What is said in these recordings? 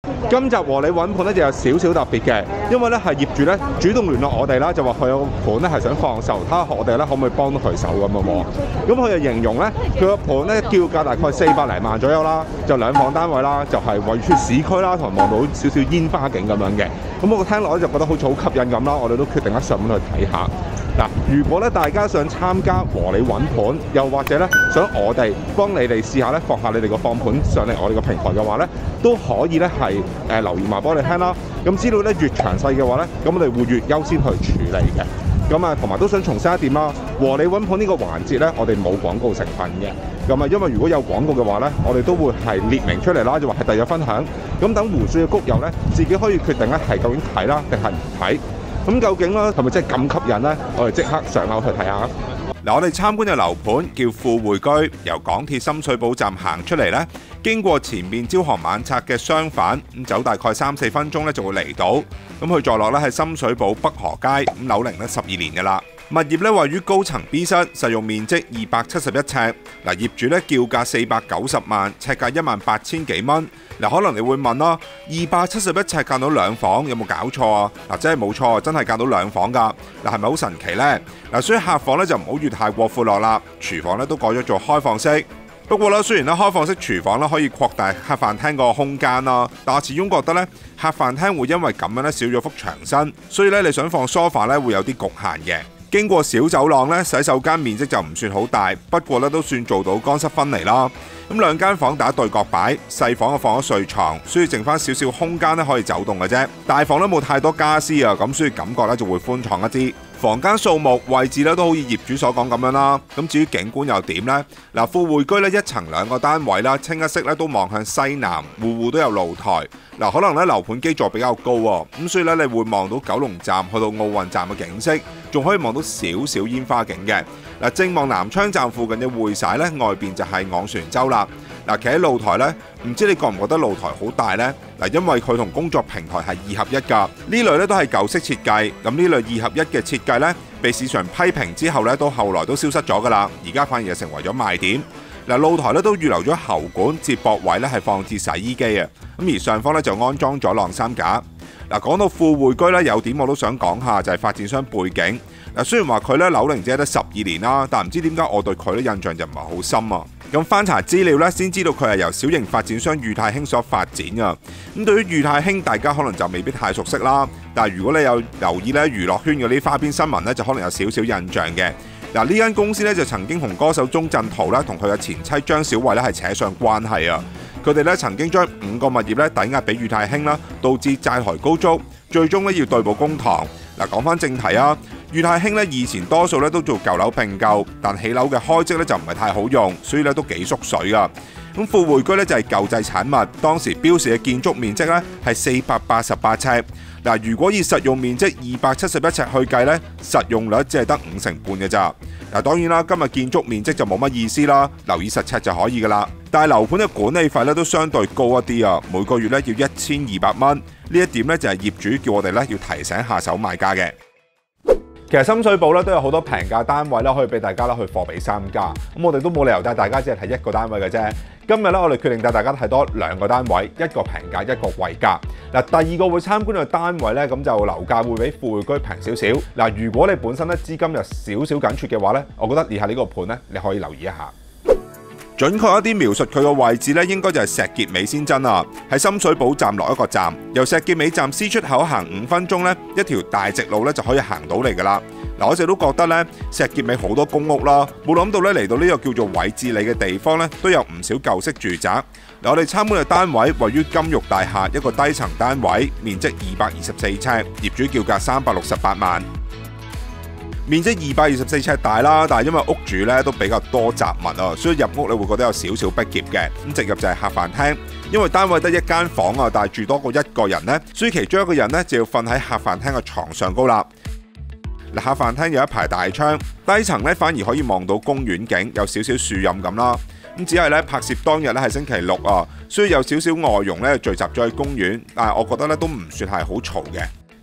今集和你揾盤咧就有少少特別嘅，因為咧係業主咧主動聯絡我哋啦，就話佢有個盤咧係想放售，睇下我哋咧可唔可以幫到佢手咁樣喎。咁佢就形容咧佢個盤咧叫價大概400零萬左右啦，就2房單位啦，就係位處市區啦，同埋望到少少煙花景咁樣嘅。咁我聽落咧就覺得好似好吸引咁啦，我哋都決定上門去睇下。嗱，如果咧大家想參加和你揾盤，又或者咧想我哋幫你哋試下咧放下你哋個放盤上嚟我哋個平台嘅話咧，都可以咧係留言話幫你聽啦。咁資料咧越詳細嘅話咧，咁我哋會越優先去處理嘅。咁啊，同埋都想重申一點啦，和你揾盤呢個環節咧，我哋冇廣告成分嘅。咁啊，因為如果有廣告嘅話咧，我哋都會係列明出嚟啦，就話係第日分享。咁等湖水嘅谷友咧，自己可以決定咧係究竟睇啦定係唔睇。咁究竟咧係咪真係咁吸引呢？我哋即刻上樓去睇下。 嗱，我哋參觀嘅樓盤叫富匯居，由港鐵深水埗站行出嚟呢，經過前面朝航晚拆嘅商販，咁走大概3-4分鐘咧就會嚟到。咁佢坐落咧係深水埗北河街，咁樓齡咧12年㗎啦。物業咧位於高層 B 室，實用面積271尺。嗱，業主咧叫價490萬，尺價18000幾蚊。嗱，可能你會問啦，271尺間到2房，有冇搞錯啊？嗱，真係冇錯，真係間到2房㗎。嗱，係咪好神奇呢？嗱，所以客房咧就唔好越太過闊落啦。廚房咧都改咗做開放式。不過咧，雖然咧開放式廚房咧可以擴大客飯廳個空間啦，但我始終覺得咧客飯廳會因為咁樣咧少咗幅牆身，所以咧你想放 sofa 咧會有啲局限嘅。經過小走廊咧，洗手間面積就唔算好大，不過咧都算做到乾濕分離啦。咁2間房打對角擺，細房就放咗睡床，所以剩翻少少空間咧可以走動嘅啫。大房咧冇太多家私啊，咁所以感覺咧就會寬敞一啲。房間數目、位置咧都好似業主所講咁樣啦。咁至於景觀又點呢？嗱，富匯居咧1層2個單位啦，清一色咧都望向西南，戶戶都有露台。嗱，可能咧樓盤基座比較高喎，咁所以咧你會望到九龍站去到奧運站嘅景色，仲可以望到少少煙花景嘅。嗱，正望南昌站附近嘅匯璽咧，外邊就係昂船洲啦。嗱，企喺露台咧，唔知你覺唔覺得露台好大呢？嗱，因為佢同工作平台係2合1㗎，呢類咧都係舊式設計。咁呢類2合1嘅設計咧，被市場批評之後咧，到後來都消失咗㗎啦。而家反而係成為咗賣點。嗱，露台咧都預留咗喉管接駁位咧，係放置洗衣機啊。咁而上方咧就安裝咗晾衫架。嗱，講到富匯居咧，有點我都想講下，就係發展商背景。嗱，雖然話佢咧樓齡只係得12年啦，但唔知點解我對佢咧印象就唔係好深啊。咁翻查資料咧，先知道佢係由小型發展商裕泰興所發展㗎。咁對於裕泰興，大家可能就未必太熟悉啦。但係如果你有留意咧娛樂圈嗰啲花邊新聞咧，就可能有少少印象嘅。嗱，呢間公司咧就曾經同歌手鐘鎮濤咧同佢嘅前妻張小慧咧係扯上關係啊。佢哋咧曾經將5個物業咧抵押俾裕泰興啦，導致債台高築，最終咧要對簿公堂。嗱，講翻正題啊，裕泰興咧以前多數咧都做舊樓並購，但起樓嘅開則咧就唔係太好用，所以咧都幾縮水噶。咁富匯居咧就係舊制產物，當時標示嘅建築面積咧係488尺。嗱，如果以實用面積271尺去計咧，實用率只係得5成半嘅咋。嗱，當然啦，今日建築面積就冇乜意思啦，留意實尺就可以噶啦。但係樓盤嘅管理費咧都相對高一啲啊，每個月咧要1200蚊。呢一點咧就係業主叫我哋咧要提醒下手買家嘅。其實深水埗咧都有好多平價單位啦，可以俾大家啦去貨比三家。咁我哋都冇理由帶大家只係睇1個單位嘅啫。今日咧我哋決定帶大家睇多2個單位，一個平價，一個貴價。嗱，第2個會參觀嘅單位咧，咁就樓價會比富匯居平少少。嗱，如果你本身咧資金有少少緊缺嘅話咧，我覺得以下呢個盤咧你可以留意一下。準確一啲描述佢個位置咧，應該就係石硤尾先真啊！喺深水埗站落一個站，由石硤尾站 C 出口行5分鐘咧，一條大直路咧就可以行到嚟噶啦。嗱，我一直都覺得咧，石硤尾好多公屋啦，冇諗到咧嚟到呢個叫做偉智里嘅地方咧，都有唔少舊式住宅。嗱，我哋參觀嘅單位位於金玉大廈一個低層單位，面積224尺，業主叫價368萬。面積224尺大啦，但係因為屋主咧都比較多雜物啊，所以入屋你會覺得有少少逼仄嘅。咁直入就係客飯廳，因為單位得1間房啊，但係住多過1個人呢，所以其中一個人呢就要瞓喺客飯廳嘅床上高啦。嗱，客飯廳有一排大窗，低層咧反而可以望到公園景，有少少樹蔭咁啦。咁只係咧拍攝當日咧係星期6啊，所以有少少外傭咧聚集咗喺公園，但係我覺得咧都唔算係好嘈嘅。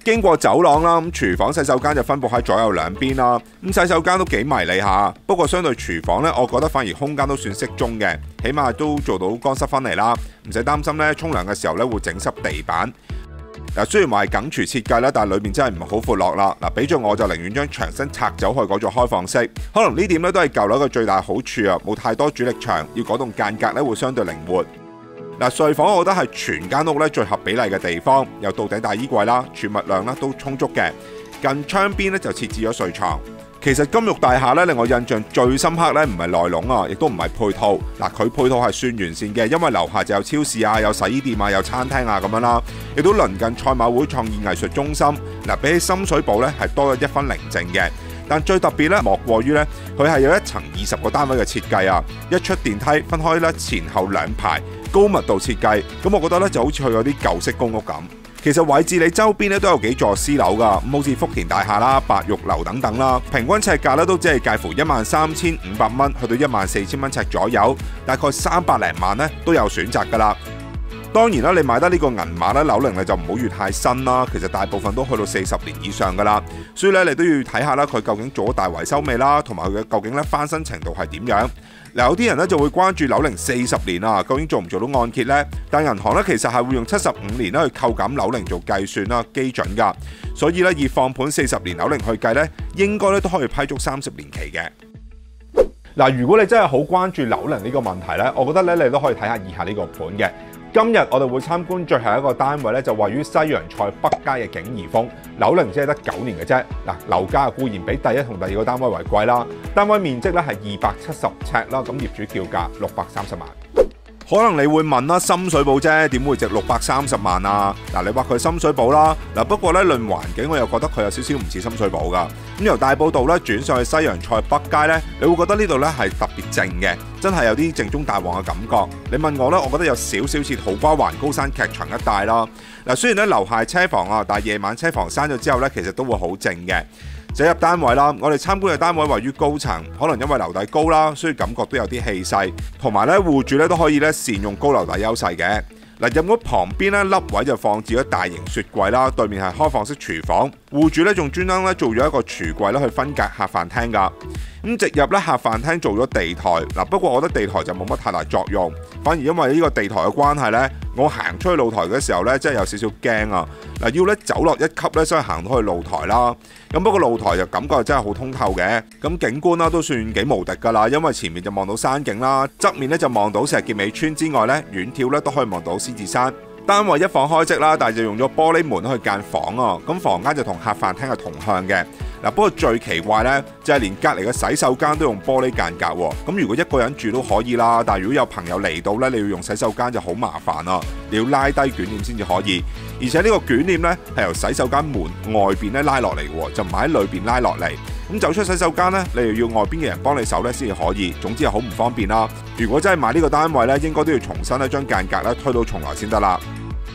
經過走廊啦，咁廚房、洗手間就分佈喺左右兩邊啦。咁洗手間都幾迷你下，不過相對廚房呢，我覺得反而空間都算適中嘅，起碼都做到乾濕分離啦，唔使擔心呢沖涼嘅時候呢會整濕地板。嗱，雖然話係梗廚設計啦，但係裏面真係唔係好闊落啦。嗱，俾咗我就寧願將牆身拆走去改做開放式，可能呢點呢都係舊樓嘅最大好處啊，冇太多主力牆，要改動間隔呢會相對靈活。嗱，睡房我覺得係全間屋咧最合比例嘅地方，有到頂大衣櫃啦，儲物量啦都充足嘅。近窗邊咧就設置咗睡床。其實金玉大廈咧令我印象最深刻咧，唔係內籠啊，亦都唔係配套。嗱，佢配套係算完善嘅，因為樓下就有超市啊、有洗衣店啊、有餐廳啊咁樣啦，亦都鄰近賽馬會創意藝術中心。嗱，比起深水埗咧係多咗一分寧靜嘅。但最特別咧，莫過於咧，佢係有一層20個單位嘅設計啊！一出電梯分開咧前後兩排，高密度設計，咁我覺得咧就好似去咗啲舊式公屋咁。其實位置你周邊咧都有幾座私樓㗎，咁好似福田大廈啦、白玉樓等等啦，平均尺價咧都只係介乎13,500蚊去到14,000蚊尺左右，大概300零萬咧都有選擇㗎啦。當然啦，你買得呢個銀碼咧，樓齡你就唔好預太新啦。其實大部分都去到40年以上噶啦，所以咧你都要睇下啦，佢究竟做咗大維修未啦，同埋佢嘅究竟咧翻新程度係點樣。嗱，有啲人咧就會關注樓齡40年啊，究竟做唔做到按揭呢？但銀行咧其實係會用75年咧去扣減樓齡做計算啦，基準噶。所以咧以放盤40年樓齡去計咧，應該咧都可以批足30年期嘅。嗱，如果你真係好關注樓齡呢個問題咧，我覺得咧你都可以睇下以下呢個盤嘅。今日我哋會參觀最後一個單位咧，就位於西洋菜北街嘅景怡峰，樓齡只係得9年嘅啫。嗱，樓價固然比第一同第二個單位為貴啦，單位面積咧係270尺啦，咁業主叫價630萬。可能你會問啦，深水埗啫，點會值630萬啊？嗱，你話佢深水埗啦，嗱不過咧論環境，我又覺得佢有少少唔似深水埗噶。咁由大埔道咧轉上去西洋菜北街咧，你會覺得呢度咧係特別靜嘅，真係有啲靜中帶旺嘅感覺。你問我咧，我覺得有少少似土瓜灣高山劇場一帶啦。嗱，雖然咧樓下係車房啊，但係夜晚車房閂咗之後咧，其實都會好靜嘅。走入單位啦，我哋參觀嘅單位位於高層，可能因為樓底高啦，所以感覺都有啲氣勢，同埋咧戶主咧都可以咧善用高樓底優勢嘅。嗱，入屋旁邊咧凹位就放置咗大型雪櫃啦，對面係開放式廚房，戶主咧仲專登咧做咗一個櫥櫃咧去分隔客飯廳㗎。咁直入咧客飯廳做咗地台，嗱不過我覺得地台就冇乜太大作用，反而因為呢個地台嘅關係咧，我行出去露台嘅時候咧，真係有少少驚啊！嗱，要咧走落1級咧，先行到去露台啦。咁不過露台就感覺真係好通透嘅，咁景觀啦都算幾無敵㗎啦，因為前面就望到山景啦，側面咧就望到石硤尾村之外咧，遠眺咧都可以望到獅子山。單位一房開則啦，但係就用咗玻璃門去間房啊，咁房間就同客飯廳係同向嘅。嗱，不過最奇怪咧，就係連隔離嘅洗手間都用玻璃間隔喎。咁如果一個人住都可以啦，但係如果有朋友嚟到咧，你要用洗手間就好麻煩啊，你要拉低捲簾先至可以。而且呢個捲簾咧係由洗手間門外邊咧拉落嚟嘅，就唔係喺裏邊拉落嚟。咁走出洗手間咧，你又要外邊嘅人幫你手咧先至可以。總之係好唔方便啦。如果真係買呢個單位咧，應該都要重新咧將間隔咧推到重來先得啦。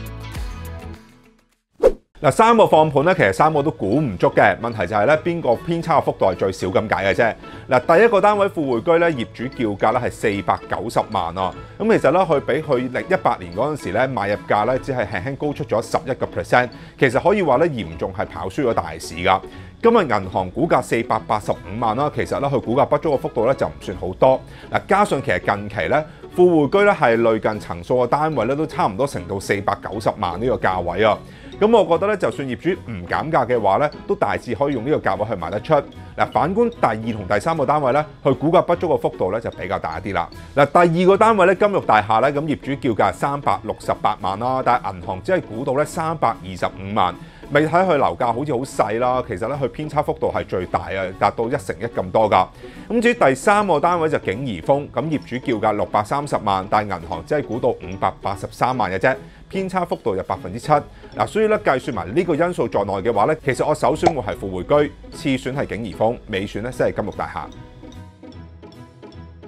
嗱，3個放盤咧，其實3個都估唔足嘅。問題就係咧，邊個偏差嘅幅度係最少咁解嘅啫。嗱，第一個單位富匯居咧，業主叫價咧係490萬啊。咁其實咧，佢比佢2018年嗰陣時咧買入價咧，只係輕輕高出咗11%。其實可以話咧，嚴重係跑輸咗大市㗎。今日銀行估價485萬啦，其實咧佢估價不足嘅幅度咧就唔算好多。嗱，加上其實近期咧富匯居咧係類近層數嘅單位咧都差唔多成到490萬呢個價位啊。咁我覺得咧，就算業主唔減價嘅話咧，都大致可以用呢個價位去賣得出。嗱，反觀第2同第3個單位咧，佢估價不足嘅幅度咧就比較大一啲啦。嗱，第2個單位咧，金玉大廈咧，咁業主叫價368萬啦，但係銀行只係估到咧325萬。未睇佢樓價好似好細啦，其實咧佢偏差幅度係最大啊，達到1成1咁多㗎。咁至於第3個單位就景怡峰，咁業主叫價630萬，但係銀行只係估到583萬嘅啫，偏差幅度就7%。嗱，所以咧計算埋呢個因素在內嘅話咧，其實我首選會係富匯居，次選係景怡峰，尾選咧先係金玉大廈。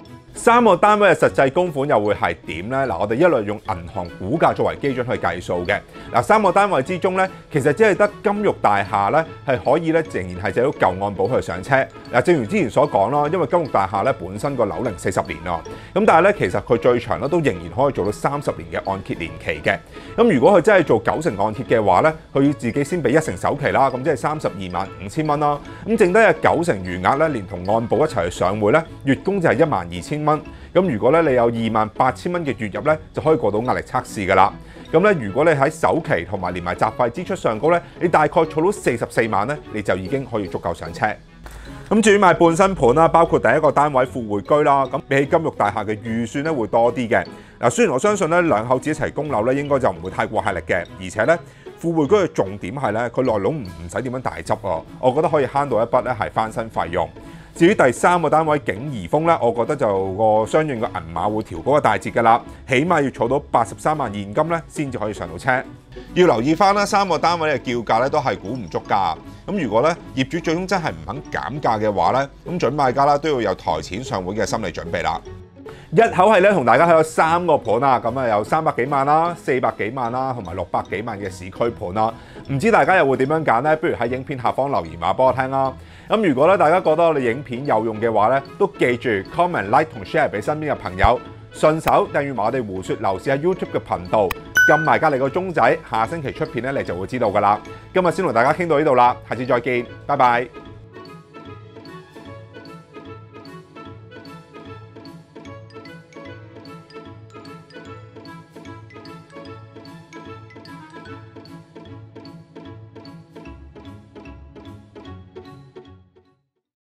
3個單位嘅實際供款又會係點呢？嗱，我哋一律用銀行估價作為基準去計數嘅。嗱，3個單位之中咧，其實只係得金玉大廈咧係可以咧仍然係借到舊按保去上車。嗱，正如之前所講咯，因為金玉大廈咧本身個樓齡40年咯，咁但係咧其實佢最長咧都仍然可以做到30年嘅按揭年期嘅。咁如果佢真係做90成按揭嘅話咧，佢要自己先俾1成首期啦，咁即係325000蚊啦。咁剩低嘅9成餘額咧，連同按保一齊去上會咧，月供就係12000蚊。咁如果咧你有28000蚊嘅月入咧，就可以過到壓力測試㗎啦。咁咧，如果你喺首期同埋連埋雜費支出上高咧，你大概儲到44萬咧，你就已經可以足夠上車。咁至於買半新盤啦，包括第一個單位富匯居啦，咁比起金玉大廈嘅預算咧會多啲嘅。嗱，雖然我相信咧兩口子一齊供樓咧應該就唔會太過吃力嘅，而且咧富匯居嘅重點係咧佢內籠唔使點樣大執喎，我覺得可以慳到一筆咧係翻新費用。至於第3個單位景怡峰咧，我覺得就個相應嘅銀碼會調高一大截㗎啦，起碼要儲到83萬現金咧，先至可以上到車。要留意翻啦，3個單位嘅叫價咧都係估唔足價。咁如果咧業主最終真係唔肯減價嘅話咧，咁準買家啦都要有抬錢上會嘅心理準備啦。一口氣咧同大家睇咗3個盤啊，咁啊有300幾萬啦、400幾萬啦，同埋600幾萬嘅市區盤啦。唔知大家又會點樣揀呢？不如喺影片下方留言話俾我聽啦。咁如果咧大家覺得我哋影片有用嘅話咧，都記住 comment、like 同 share 俾身邊嘅朋友，順手訂閱埋我哋胡說樓市喺 YouTube 嘅頻道，撳埋隔離個鐘仔，下星期出片咧你就會知道㗎啦。今日先同大家傾到呢度啦，下次再見，拜拜。